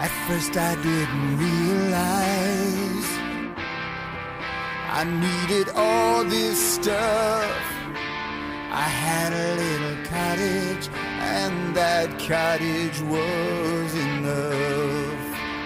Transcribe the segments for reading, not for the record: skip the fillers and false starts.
At first I didn't realize I needed all this stuff. I had a little cottage, and that cottage was enough.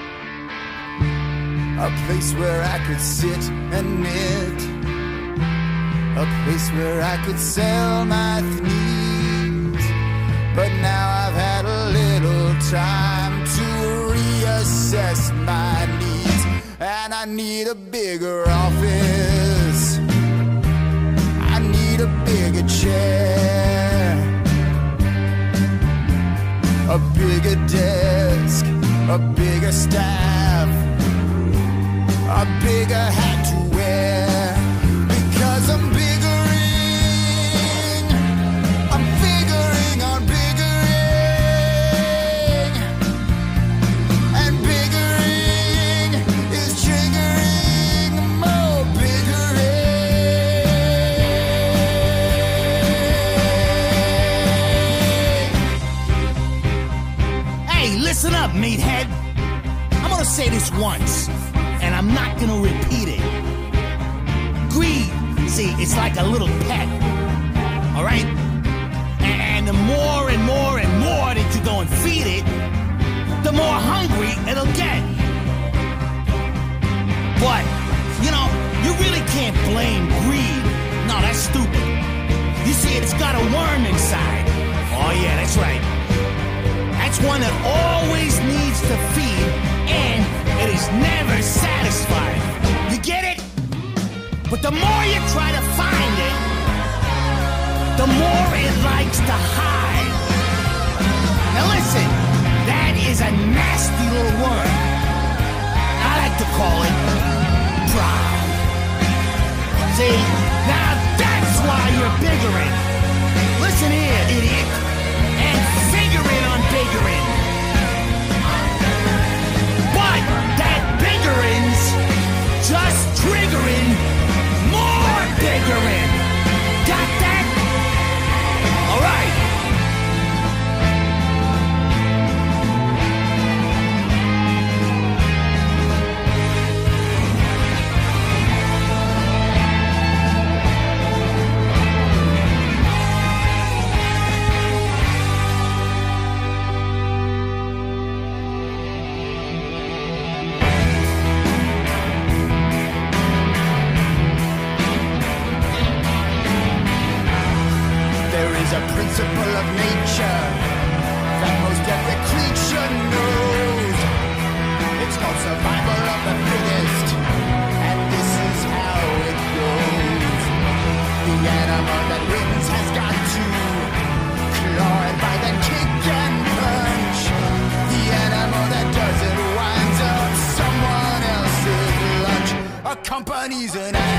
A place where I could sit and knit, a place where I could sell my thnees. But now I've had a little time to reassess my needs, and I need a bigger office, I need a bigger chair, a bigger desk, a bigger staff, a bigger hat to wear. Because I'm biggering, I'm figuring on biggering, and biggering is triggering more biggering. Hey, listen up, meathead. I'm gonna say this once, and I'm not gonna repeat it. Greed, see, it's like a little pet, all right? And the more and more and more that you go and feed it, the more hungry it'll get. But, you know, you really can't blame greed. No, that's stupid. You see, it's got a worm inside. Oh yeah, that's right. That's one that always needs to feed, and it is never satisfied. You get it? But the more you try to find it, the more it likes to hide. Now listen, that is a nasty little worm. I like to call it pride. See, now that's why you're biggering. Listen here, idiot, and figuring on biggering. But that biggering's just triggering more biggering. Got that? All right. A principle of nature that most every creature knows. It's called survival of the fittest, and this is how it goes. The animal that wins has got to claw it by the kick and punch. The animal that doesn't winds up someone else's lunch. A company's an